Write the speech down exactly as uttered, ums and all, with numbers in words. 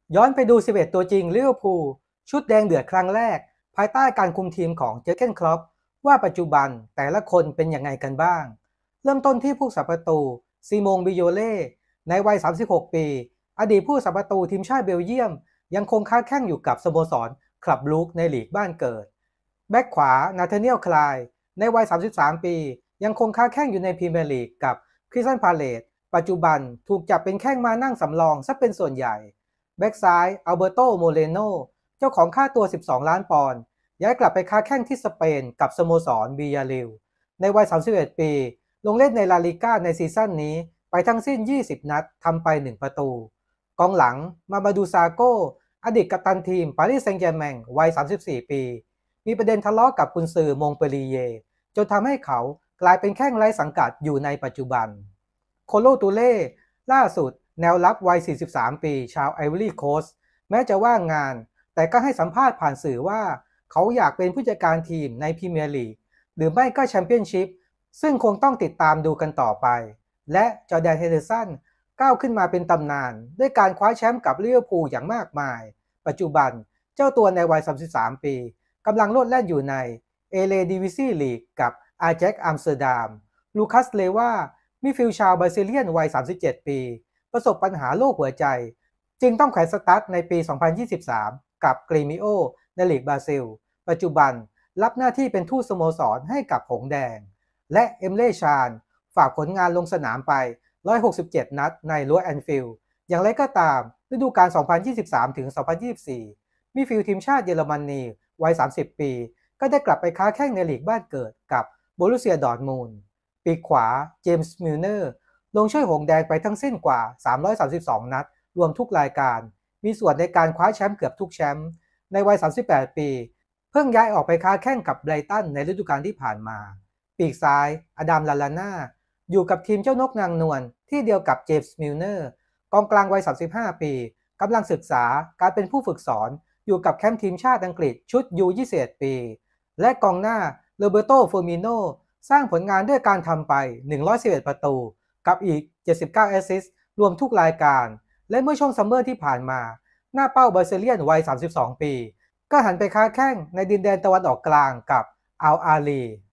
ย้อนไปดูสิบเอ็ดตัวจริงลิเวอร์พูลชุดแดงเดือดครั้งแรกภายใต้การคุมทีมของเจอร์เก้นคล็อปว่าปัจจุบันแต่ละคนเป็นยังไงกันบ้างเริ่มต้นที่ผู้สับประตูซีโมงบิโยเล่ในวัยสามสิบหกปีอดีตผู้สับประตูทีมชาติเบลเยียมยังคงค้าแข่งอยู่กับสโมสรคลับลูกในลีกบ้านเกิดแบ็กขวานาธาเนียลคลายในวัยสามสิบสามปียังคงค้าแข่งอยู่ในพรีเมียร์ลีกกับคริสตัลพาเลซปัจจุบันถูกจับเป็นแข้งมานั่งสำรองซะเป็นส่วนใหญ่ แบ็กซ้ายอัลเบโตโมเรโนเจ้าของค่าตัวสิบสองล้านปอนด์ย้ายกลับไปค้าแข่งที่สเปนกับสโมสรบียาริลในวัยสามสิบเอ็ดปีลงเล่นในลาลิก้าในซีซั่นนี้ไปทั้งสิ้นยี่สิบนัดทำไปหนึ่งประตูกองหลังมามาดูซาโกอดีตกัปตันทีมปารีสแซงต์แชร์แมงวัยสามสิบสี่ปีมีประเด็นทะเลาะกับกุนซือมงเปรีเยจนทำให้เขากลายเป็นแข้งไร้สังกัดอยู่ในปัจจุบันโคโลตูเล่ล่าสุดแนวรับวัยสี่สิบสามปีชาวไอวอรี่โคสต์แม้จะว่างงานแต่ก็ให้สัมภาษณ์ผ่านสื่อว่าเขาอยากเป็นผู้จัดการทีมในพรีเมียร์ลีกหรือไม่ก็แชมเปี้ยนชิพซึ่งคงต้องติดตามดูกันต่อไปและจอร์แดนเฮนเดอร์สันก้าวขึ้นมาเป็นตำนานด้วยการคว้าแชมป์กับลิเวอร์พูลอย่างมากมายปัจจุบันเจ้าตัวในวัยสามสิบสามปีกำลังโลดแล่นอยู่ในเอเลดิวิซีลีกกับอาแจ็คอัมสเตอร์ดัมลูคัสเลว่ามิดฟิลด์ชาวบราซิเลียนวัยสามสิบเจ็ดปีประสบปัญหาโรคหัวใจจึงต้องแขวนสตาร์ทในปี สองพันยี่สิบสาม กับเกรมิโอในลีกบราซิลปัจจุบันรับหน้าที่เป็นทูตสโมสรให้กับหงส์แดงและเอมเล่ชานฝากผลงานลงสนามไปหนึ่งร้อยหกสิบเจ็ดนัดในรั้วแอนฟิลด์อย่างไรก็ตามฤดูกาล สองพันยี่สิบสามถึงสองพันยี่สิบสี่ มิดฟิลด์ทีมชาติเยอรมนีวัยสามสิบปีก็ได้กลับไปค้าแข้งในลีกบ้านเกิดกับโบรุสเซียดอร์ทมุนด์ปีกขวาเจมส์มิลเนอร์ลงช่วยหงส์แดงไปทั้งสิ้นกว่าสามร้อยสามสิบสองนัดรวมทุกรายการมีส่วนในการคว้าแชมป์เกือบทุกแชมป์ในวัยสามสิบแปดปีเพิ่งย้ายออกไปค้าแข่งกับไบรตันในฤดูกาลที่ผ่านมาปีกซ้ายอดัมลาลาน่าอยู่กับทีมเจ้านกนางนวลที่เดียวกับเจมส์มิลเนอร์กองกลางวัยสามสิบห้าปีกำลังศึกษาการเป็นผู้ฝึกสอนอยู่กับแคมป์ทีมชาติอังกฤษชุด ยู ยี่สิบเอ็ด ปีและกองหน้าโรเบโตเฟอร์มิโนสร้างผลงานด้วยการทำไปหนึ่งร้อยสิบเอ็ดประตูกับอีกเจ็ดสิบเก้าแอสซิสต์รวมทุกรายการและเมื่อช่วงซัมเมอร์ที่ผ่านมาหน้าเป้าบราซิเลียนวัยสามสิบสองปีก็หันไปค้าแข้งในดินแดนตะวันออกกลางกับอัลอาลี